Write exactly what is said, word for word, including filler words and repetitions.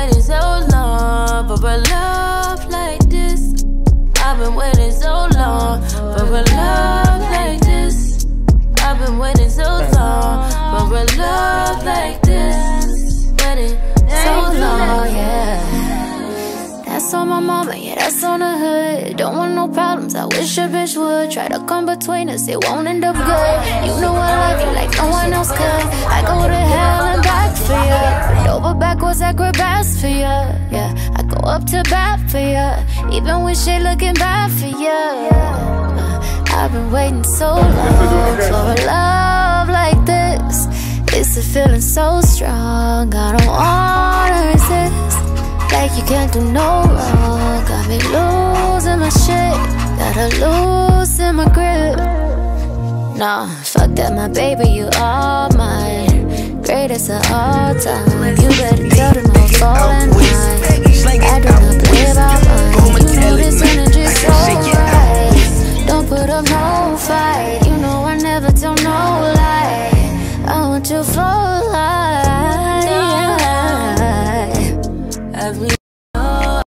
waiting so long for a love like this. I've been waiting so long for a love like this. I've been waiting so long for a love like this. Waiting so long, yeah. That's on my mama, yeah, that's on the hood. Don't want no problems, I wish a bitch would. Try to come between us, it won't end up good. You know I love you like no one else could. I go to hell and back for you. Bend over backwards, acrobats for you. Yeah, I go up to bat for you, even when shit looking bad for you. uh, I've been waiting so long for a love like this. It's a feeling so strong, I don't wanna resist. Like you can't do no wrong. Got me losing my shit, gotta loosen my grip. Nah, fuck that, my baby, you are mine. Greatest of all time. You better tell